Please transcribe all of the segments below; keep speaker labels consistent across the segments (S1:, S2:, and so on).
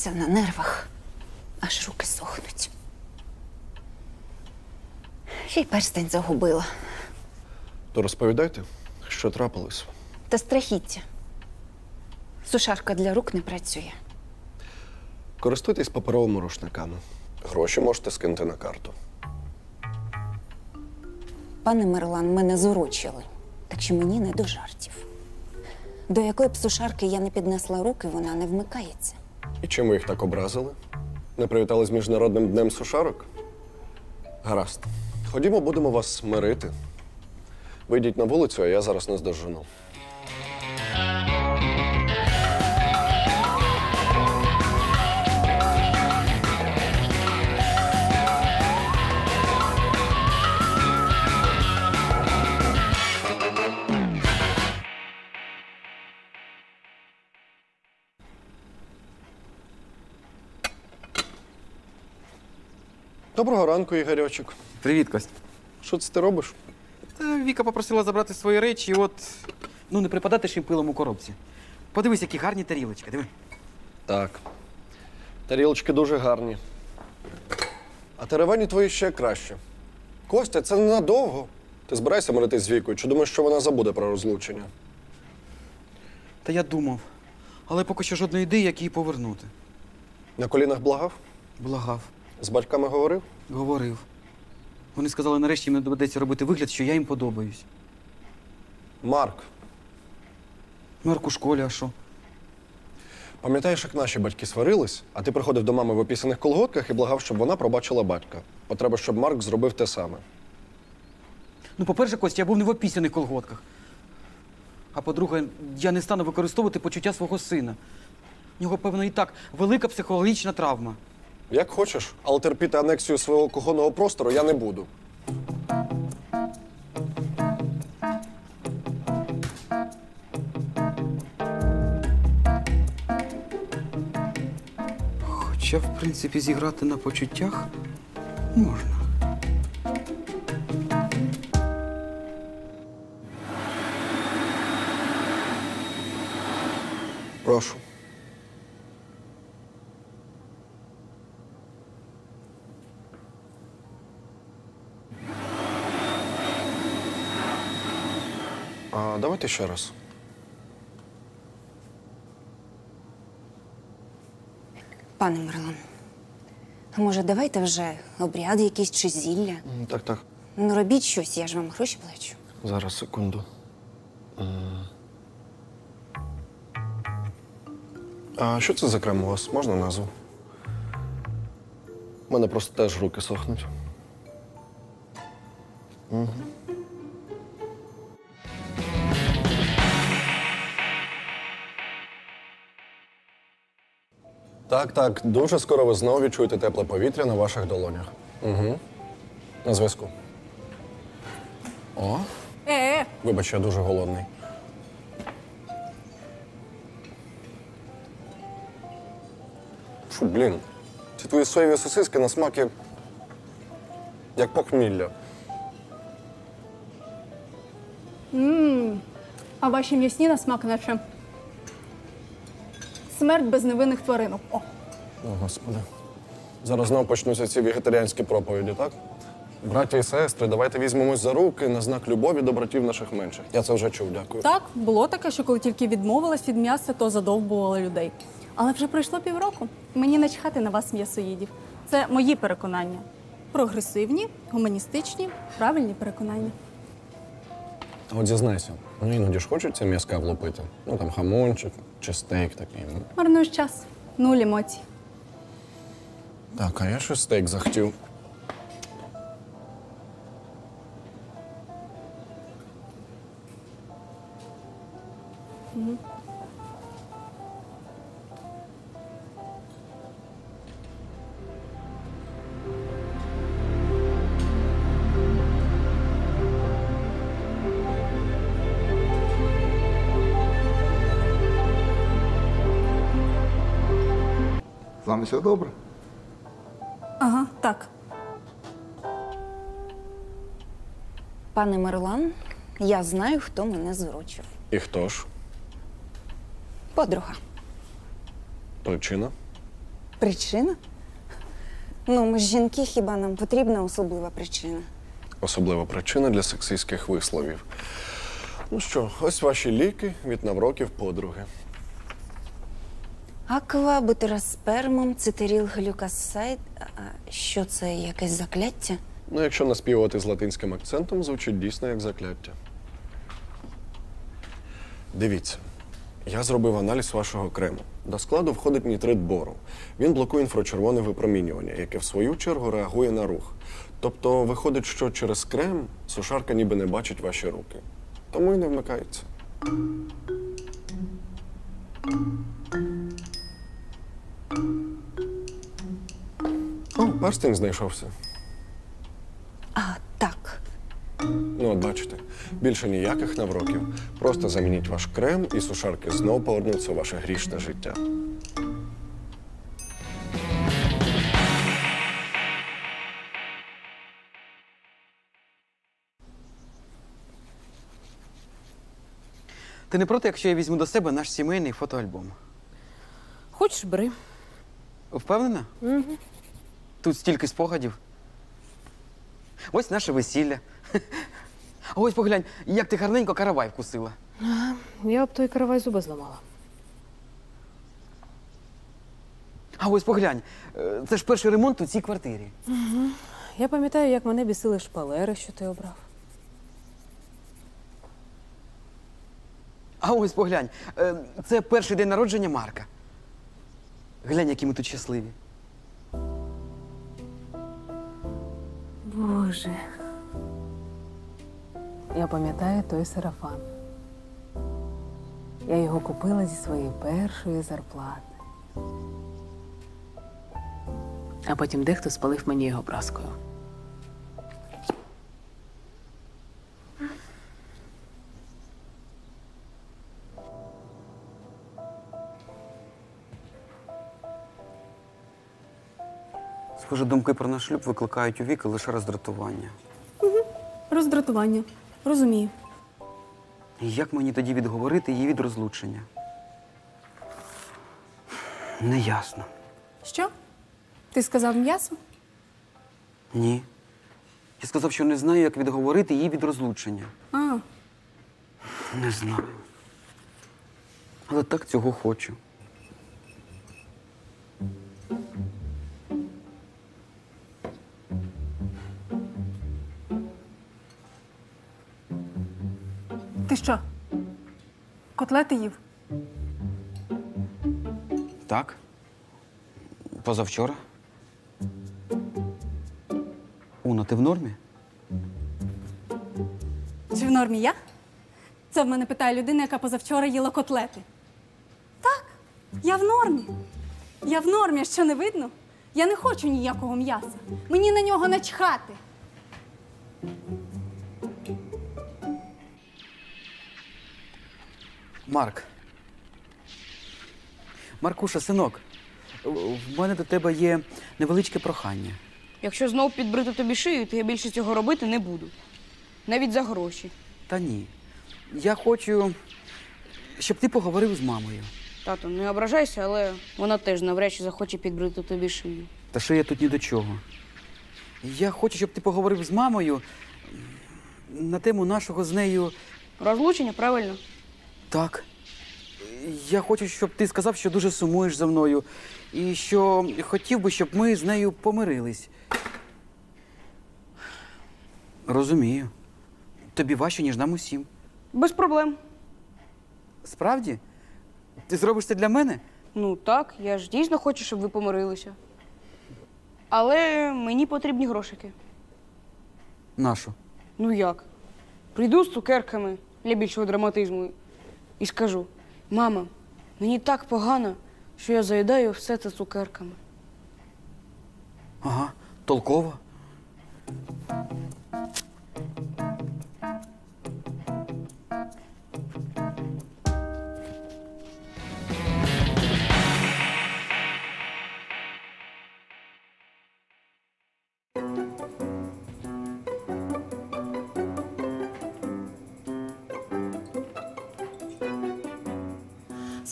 S1: Вся на нервах, аж руки сохнуть. Ще й перстень загубила.
S2: То розповідайте, що трапилось.
S1: Та страхіття. Сушарка для рук не працює.
S2: Користуйтесь паперовими рушниками. Гроші можете скинути на карту.
S1: Пане Мерлан, мене зурочили, так що мені не до жартів. До якої б сушарки я не піднесла руки, вона не вмикається.
S2: І чим ви їх так образили? Не привітали з Міжнародним днем сушарок? Гаразд. Ходімо, будемо вас мирити. Вийдіть на вулицю, а я зараз наздожену. Доброго ранку, Ігорьочок.
S3: Привіт, Кость.
S2: Що це ти робиш?
S3: Та Віка попросила забрати свої речі, і от, не припадати ж їм пилом у коробці. Подивись, які гарні тарілочки, диви.
S2: Так. Тарілочки дуже гарні. А теревені твої ще краще. Костя, це ненадовго. Ти збирайся миритись з Вікою, чи думаєш, що вона забуде про розлучення?
S3: Та я думав, але поки що жодної ідеї, як її повернути.
S2: На колінах благав?
S3: Благав.
S2: З батьками говорив?
S3: Говорив. Вони сказали, нарешті їм не доведеться робити вигляд, що я їм подобаюсь.
S2: Марк,
S3: Марк у школі, а що?
S2: пам'ятаєш, як наші батьки сварились, а ти приходив до мами в опісаних колготках і благав, щоб вона пробачила батька. Потреба, щоб Марк зробив те саме.
S3: По-перше, Костя, я був не в опісяних колготках. А по-друге, я не стану використовувати почуття свого сина. В нього, певно, і так велика психологічна травма.
S2: Як хочеш, але терпіти анексію свого кухонного простору я не буду.
S3: Хоча, в принципі, зіграти на почуттях можна.
S2: Прошу. Давайте ще раз.
S1: Пане Мерлан, а може давайте вже обряд якийсь чи зілля?
S2: Так.
S1: Ну робіть щось, я ж вам гроші плачу.
S2: Зараз, секунду. А що це за крем у вас? Можна назву? У мене просто теж руки сохнуть. Угу. Так. Дуже скоро ви знову відчуєте тепле повітря на ваших долонях. Угу. На зв'язку. О. Вибач, я дуже голодний. Фу, блін. Ці твої соєві сосиски на смак як похмілля.
S4: А ваші м'ясні на смак наче смерть безневинних тваринок. О.
S2: О, Господи. Зараз знову почнуться ці вегетаріанські проповіді, так? Браття і сестри, давайте візьмемось за руки на знак любові до братів наших менших. Я це вже чув, дякую.
S4: Так, було таке, що коли тільки відмовилась від м'яса, то задовбували людей. Але вже пройшло півроку. Мені начхати на вас, м'ясоїдів. Це мої переконання. Прогресивні, гуманістичні, правильні переконання.
S2: А от зізнайся, іноді ж хочеться м'язка влупити. Ну, там хамончик чи стейк такий.
S4: Марнуєш час. Нуль емоцій.
S2: Так, а я щось стейк захотів.
S5: З вами все добре?
S4: Ага, так.
S1: Пане Мерлан, я знаю, хто мене зурочив.
S2: І хто ж?
S1: Подруга.
S2: Причина?
S1: Причина? Ну, ми ж жінки, хіба нам потрібна особлива причина?
S2: Особлива причина для сексистських висловів. Ну що, ось ваші ліки від навроків подруги.
S1: Аква, бутероспермом, цитеріл, глюкосайд. А що це, якесь закляття?
S2: Ну, якщо наспівувати з латинським акцентом, звучить дійсно як закляття. Дивіться, я зробив аналіз вашого крему. До складу входить нітрит бору. Він блокує інфрачервоне випромінювання, яке в свою чергу реагує на рух. Тобто виходить, що через крем сушарка ніби не бачить ваші руки. Тому й не вмикається. О, перстень знайшовся.
S1: А, так.
S2: Ну, от бачите, більше ніяких навроків. Просто замініть ваш крем, і сушарки знов повернуться у ваше грішне життя.
S3: Ти не проти, якщо я візьму до себе наш сімейний фотоальбом?
S6: Хочеш, бери.
S3: Впевнена? Угу. Тут стільки спогадів. Ось наше весілля. А ось поглянь, як ти гарненько каравай вкусила.
S6: Я об той каравай зуби зламала.
S3: А ось поглянь, це ж перший ремонт у цій квартирі.
S6: Я пам'ятаю, як мене бісили шпалери, що ти обрав.
S3: А ось поглянь, це перший день народження Марка. Глянь, які ми тут щасливі.
S6: Боже. Я пам'ятаю той сарафан. Я його купила зі своєї першої зарплати. А потім дехто спалив мені його праскою.
S3: Схоже, думки про наш шлюб викликають у Віки лише роздратування.
S4: Роздратування. Розумію.
S3: І як мені тоді відговорити її від розлучення? Неясно.
S4: Що? Ти сказав м'ясо?
S3: Ні. Я сказав, що не знаю, як відговорити її від розлучення.
S4: А,
S3: Не знаю. Але так цього хочу.
S4: ти що? Котлети їв?
S3: Так? Позавчора? Уна, ти в нормі?
S4: Чи в нормі я? Це в мене питає людина, яка позавчора їла котлети. Так, я в нормі. Я в нормі, що не видно? Я не хочу ніякого м'яса. Мені на нього начхати.
S3: Марк. Маркуша, синок, в мене до тебе є невеличке прохання.
S7: Якщо знов підбрити тобі шию, то я більше цього робити не буду. Навіть за гроші.
S3: Та ні. Я хочу, щоб ти поговорив з мамою.
S7: Тато, не ображайся, але вона теж навряд чи захоче підбрити тобі шию.
S3: Та що я тут ні до чого. Я хочу, щоб ти поговорив з мамою на тему нашого з нею.
S7: Розлучення, правильно?
S3: Так. Я хочу, щоб ти сказав, що дуже сумуєш за мною. І що хотів би, щоб ми з нею помирились. Розумію. Тобі важче, ніж нам усім.
S7: Без проблем.
S3: Справді? Ти зробиш це для мене?
S7: Ну так, я ж дійсно хочу, щоб ви помирилися. Але мені потрібні грошики.
S3: Нашу.
S7: Ну як? Прийду з цукерками для більшого драматизму і скажу: мама, мені так погано, що я заїдаю все це цукерками.
S3: Ага, толково.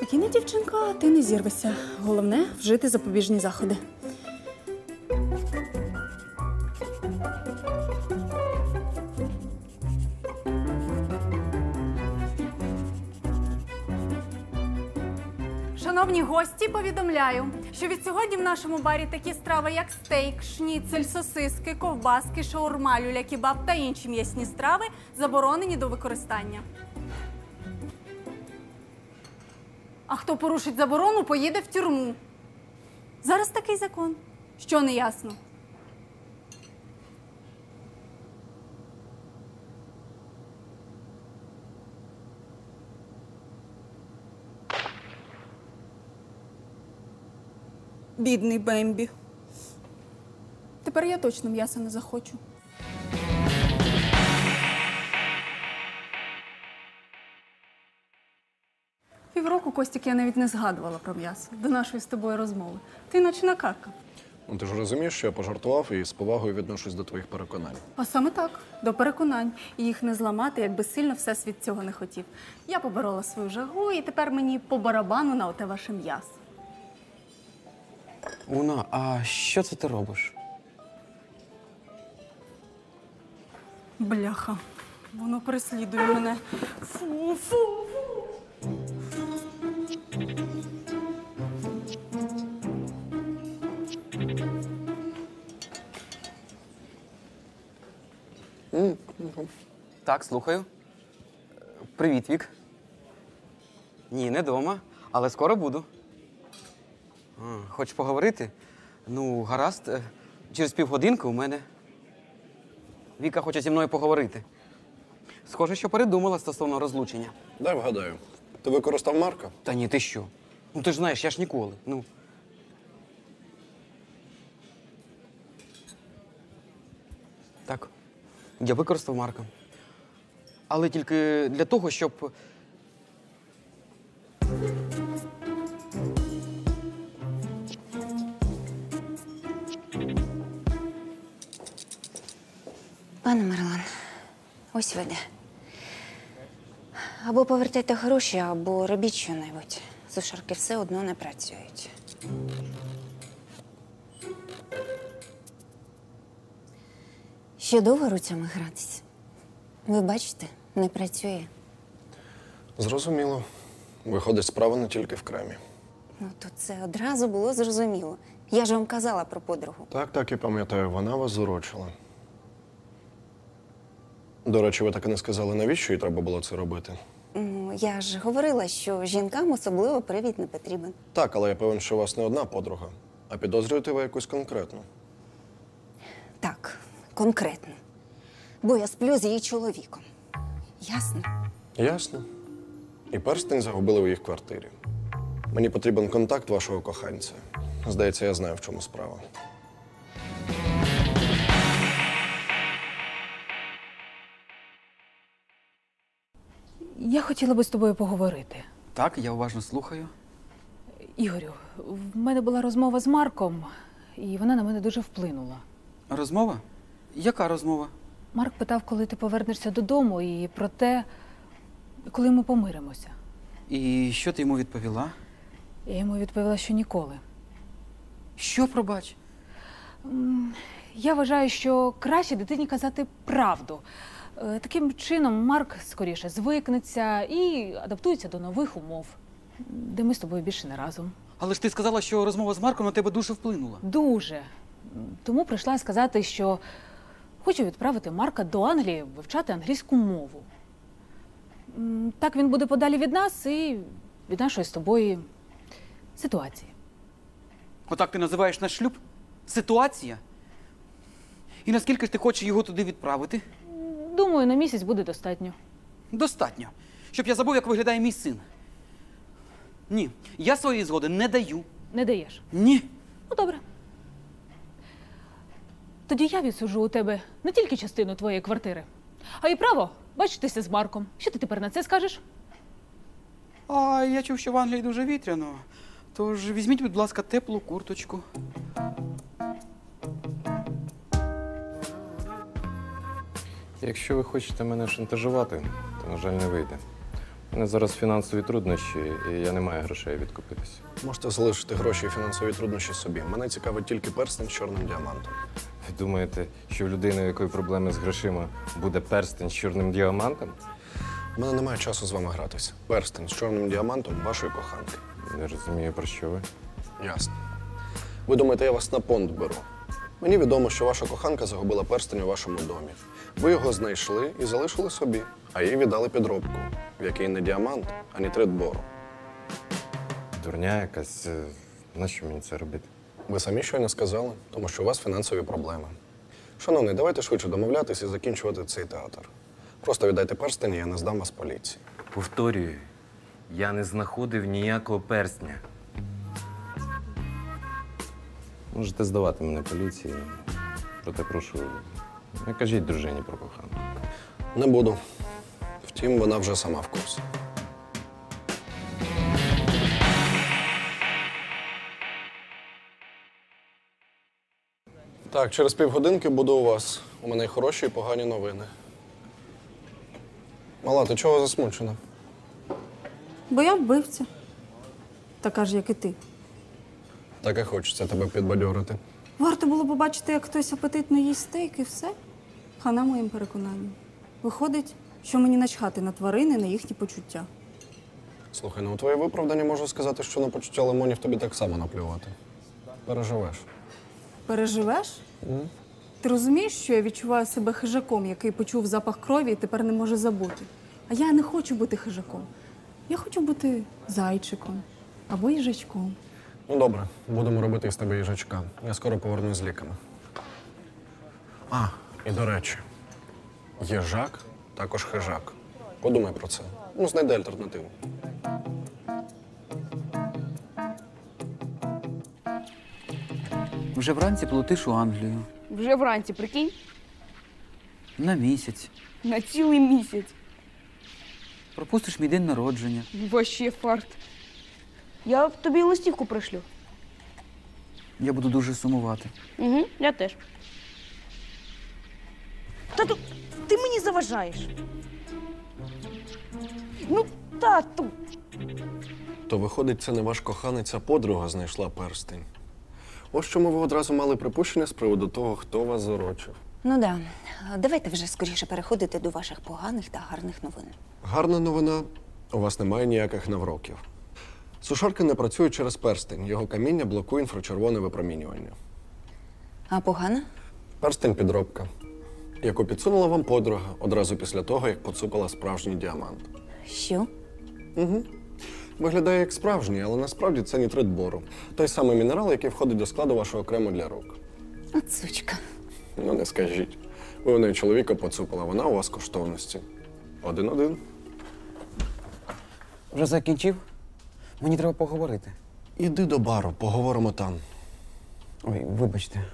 S4: Спокійна дівчинка, ти не зірвешся. Головне – вжити запобіжні заходи. Шановні гості, повідомляю, що від сьогодні в нашому барі такі страви, як стейк, шніцель, сосиски, ковбаски, шаурма, люля-кебаб та інші м'ясні страви заборонені до використання. А хто порушить заборону, поїде в тюрму. Зараз такий закон. Що не ясно? Бідний Бембі. Тепер я точно м'яса не захочу. Півроку, Костік, я навіть не згадувала про м'ясо до нашої з тобою розмови. Ти ночна карка.
S2: Ну, ти ж розумієш, що я пожартував і з повагою відношусь до твоїх переконань.
S4: А саме так, до переконань. І їх не зламати, якби сильно всесвіт цього не хотів. Я поборола свою жагу, і тепер мені по барабану на оте ваше м'ясо.
S8: Уна, а що це ти робиш?
S4: Бляха, воно переслідує мене. Фу, фу.
S8: Так, слухаю. Привіт, Вік. Ні, не дома, але скоро буду. Хочеш поговорити? Ну, гаразд. Через півгодинки у мене. Віка хоче зі мною поговорити. Схоже, що передумала стосовно розлучення.
S2: Дай вгадаю. Ти використав Марка?
S8: Та ні, ти що? Ну ти ж знаєш, я ж ніколи. Ну. Так. Я використав Марка. Але тільки для того, щоб.
S1: Пане Марлан, ось ви де. Або повертайте гроші, або робіть що-небудь. Сушарки все одно не працюють. Ще довго руцями гратись? Ви бачите, не працює.
S2: Зрозуміло. Виходить, справа не тільки в кремі.
S1: Ну, то це одразу було зрозуміло. Я ж вам казала про подругу.
S2: Так, і пам'ятаю, вона вас зурочила. До речі, ви так і не сказали, навіщо їй треба було це робити?
S1: Ну, я ж говорила, що жінкам особливо привід не потрібен.
S2: Так, але я певен, що у вас не одна подруга, а підозрюєте ви якусь конкретну.
S1: Так, конкретно. Бо я сплю з її чоловіком. Ясно?
S2: Ясно. І перстень загубили у їх квартирі. Мені потрібен контакт вашого коханця. Здається, я знаю, в чому справа.
S6: Я хотіла би з тобою поговорити.
S3: Так, я уважно слухаю.
S6: Ігорю, в мене була розмова з Марком, і вона на мене дуже вплинула.
S3: Розмова? Яка розмова?
S6: Марк питав, коли ти повернешся додому, і про те, коли ми помиримося.
S3: І що ти йому відповіла?
S6: Я йому відповіла, що ніколи.
S3: Що, пробач?
S6: Я вважаю, що краще дитині казати правду. Таким чином Марк скоріше звикнеться і адаптується до нових умов, де ми з тобою більше не разом.
S3: Але ж ти сказала, що розмова з Марком на тебе дуже вплинула.
S6: Дуже. Тому прийшла сказати, що хочу відправити Марка до Англії вивчати англійську мову. Так він буде подалі від нас і від нашої з тобою ситуації.
S3: Отак ти називаєш наш шлюб? Ситуація? І наскільки ж ти хочеш його туди відправити?
S6: Думаю, на місяць буде достатньо.
S3: Достатньо. Щоб я забув, як виглядає мій син. Ні, я своєї згоди не даю.
S6: Не даєш?
S3: Ні.
S6: Ну, добре. Тоді я відсуджу у тебе не тільки частину твоєї квартири, а й право бачитися з Марком. Що ти тепер на це скажеш?
S3: А я чув, що в Англії дуже вітряно. Тож візьміть, будь ласка, теплу курточку.
S9: Якщо ви хочете мене шантажувати, то, на жаль, не вийде. У мене зараз фінансові труднощі, і я не маю грошей відкупитися.
S2: Можете залишити гроші і фінансові труднощі собі. Мене цікавить тільки перстень з чорним діамантом.
S9: Ви думаєте, що в людини, у якої проблеми з грошима, буде перстень з чорним діамантом?
S2: У мене немає часу з вами гратися. Перстень з чорним діамантом вашої коханки.
S9: Не розумію, про що ви.
S2: Ясно. Ви думаєте, я вас на понт беру? Мені відомо, що ваша коханка загубила перстень у вашому домі. Ви його знайшли і залишили собі, а їй віддали підробку, в якій не діамант, а нітрит бору.
S9: Дурня якась. Нащо мені це робити?
S2: Ви самі щойно сказали, тому що у вас фінансові проблеми. Шановний, давайте швидше домовлятись і закінчувати цей театр. Просто віддайте перстень, і я не здам вас поліції.
S9: Повторюю, я не знаходив ніякого перстня. Можете здавати мене поліції, проте прошу, не кажіть дружині про коханку.
S2: Не буду. Втім, вона вже сама в курсі. Так, через півгодинки буду у вас. У мене й хороші, і погані новини. Мала, ти чого засмучена?
S4: Бо я вбивця. Така ж, як і ти.
S2: Так і хочеться тебе підбадьорити.
S4: Варто було побачити, як хтось апетитно їсть стейк і все. Хана моїм переконанням. Виходить, що мені начхати на тварини, на їхні почуття.
S2: Слухай, ну у твоє виправдання можу сказати, що на почуття лимонів тобі так само наплювати. Переживеш.
S4: Переживеш? Ти розумієш, що я відчуваю себе хижаком, який почув запах крові і тепер не може забути. А я не хочу бути хижаком. Я хочу бути зайчиком або їжачком.
S2: Ну добре, будемо робити із тебе їжачка. Я скоро повернусь з ліками. А, і до речі, їжак також хижак. Подумай про це. Ну, знайди альтернативу.
S3: Вже вранці полетиш у Англію.
S7: Вже вранці, прикинь,
S3: На місяць.
S7: на цілий місяць.
S3: Пропустиш мій день народження.
S7: Вообще фарт. Я тобі листівку пришлю.
S3: Я буду дуже сумувати.
S7: Угу, я теж. Тату, ти мені заважаєш. Ну, тату.
S2: То виходить, це не ваш коханець, а подруга знайшла перстень. Ось чому ви одразу мали припущення з приводу того, хто вас зарочив.
S1: Ну да, давайте вже скоріше переходити до ваших поганих та гарних новин.
S2: Гарна новина – у вас немає ніяких навроків. Сушарки не працюють через перстень. Його каміння блокує інфрачервоне випромінювання.
S1: А погана?
S2: Перстень – підробка, яку підсунула вам подруга одразу після того, як поцупила справжній діамант.
S1: Що?
S2: Виглядає як справжній, але насправді це нітрит бору. Той самий мінерал, який входить до складу вашого крему для рук.
S1: От сучка.
S2: Ну, не скажіть. Ви у неї чоловіка поцупила, вона у вас коштовності. 1-1.
S8: Вже закінчив? Мені треба поговорити.
S2: Іди до бару, поговоримо там.
S8: Ой, вибачте.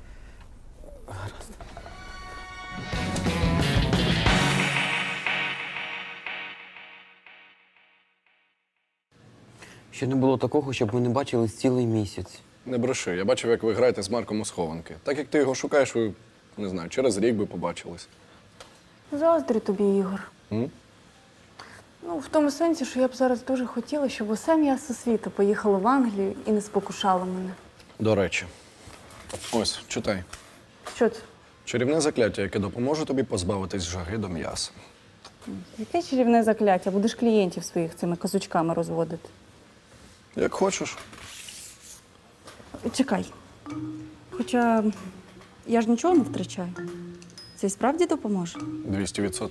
S8: Ще не було такого, щоб ми не бачились цілий місяць.
S2: Не бреши, я бачив, як ви граєте з Марком у схованки. Так як ти його шукаєш, ви, не знаю, через рік би побачились.
S4: Заздрю тобі, Ігор. Ну, в тому сенсі, що я б зараз дуже хотіла, щоб усе м'ясо світу поїхало в Англію і не спокушало мене.
S2: До речі, ось, читай.
S4: Що це?
S2: Чарівне закляття, яке допоможе тобі позбавитись жаги до м'яса.
S4: Яке чарівне закляття? Будеш клієнтів своїх цими казочками розводити.
S2: Як хочеш.
S4: Чекай. Хоча я ж нічого не втрачаю. Це і справді допоможе?
S2: 200%.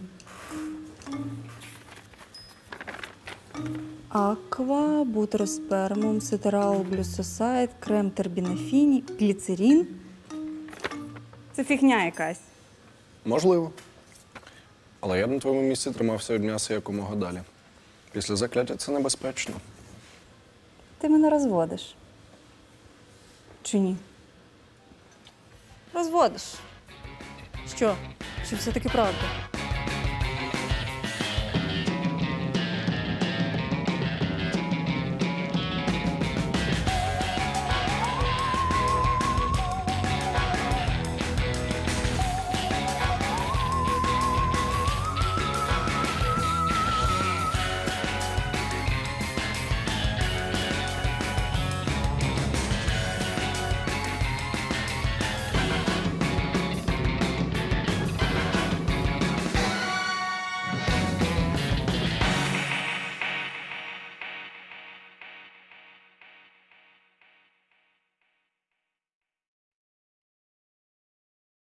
S4: Аква, бутероспермум, сетерал, блюсосайд, крем тербінофіні, гліцерін. Це фігня якась.
S2: Можливо. Але я б на твоєму місці тримався від м'яса якомога далі. Після закляття це небезпечно.
S4: Ти мене розводиш. Чи ні? Розводиш. Що? Чи все-таки правда?